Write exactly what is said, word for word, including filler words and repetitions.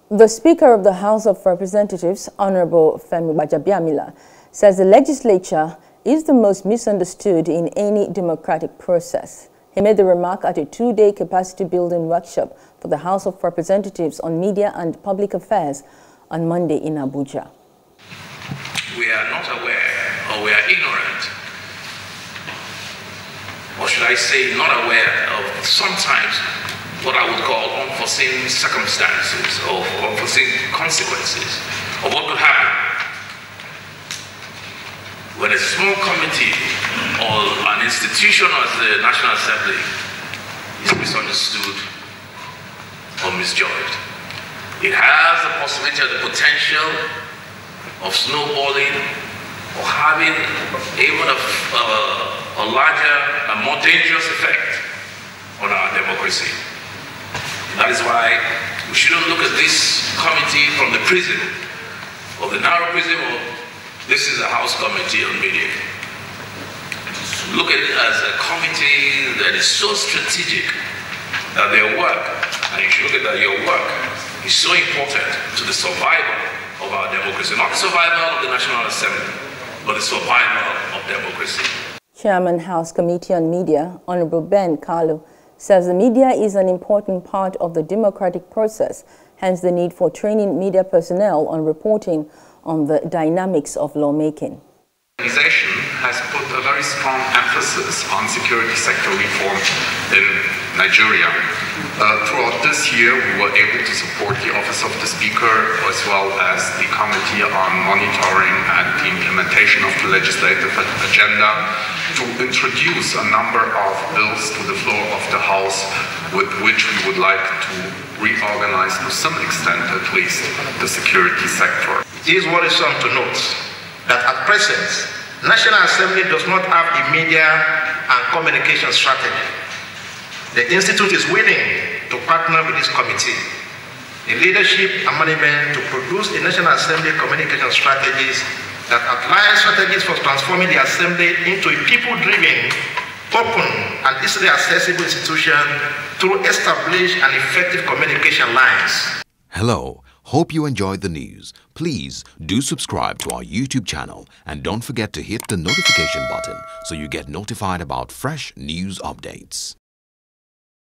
The Speaker of the House of Representatives, Honorable Femi Gbajabiamila, says the legislature is the most misunderstood in any democratic process. He made the remark at a two-day capacity-building workshop for the House of Representatives on Media and Public Affairs on Monday in Abuja. We are not aware, or we are ignorant, or should I say not aware of sometimes what I would call unforeseen circumstances or unforeseen consequences of what could happen when a small committee or an institution as the National Assembly is misunderstood or misjudged. It has the possibility or the potential of snowballing or having even a, uh, a larger and more dangerous effect on our democracy. That is why we shouldn't look at this committee from the prism of the narrow prism of this is a House Committee on Media. Look at it as a committee that is so strategic that their work, and you should look at that your work, is so important to the survival of our democracy. Not the survival of the National Assembly, but the survival of democracy. Chairman House Committee on Media, Honorable Ben Kalu, says the media is an important part of the democratic process, hence the need for training media personnel on reporting on the dynamics of lawmaking. The organization has put a very strong emphasis on security sector reform in Nigeria. Uh, throughout this year, we were able to support the Office of the Speaker as well as the Committee on Monitoring and the Implementation of the Legislative Agenda to introduce a number of bills to the floor of the House with which we would like to reorganize to some extent at least the security sector. It is worrisome to note that at present, National Assembly does not have a media and communication strategy. The Institute is willing to partner with this committee, the leadership and management to produce a National Assembly communication strategies that outline strategies for transforming the Assembly into a people-driven, open and easily accessible institution through established and effective communication lines. Hello. Hope you enjoyed the news. Please do subscribe to our YouTube channel and don't forget to hit the notification button so you get notified about fresh news updates.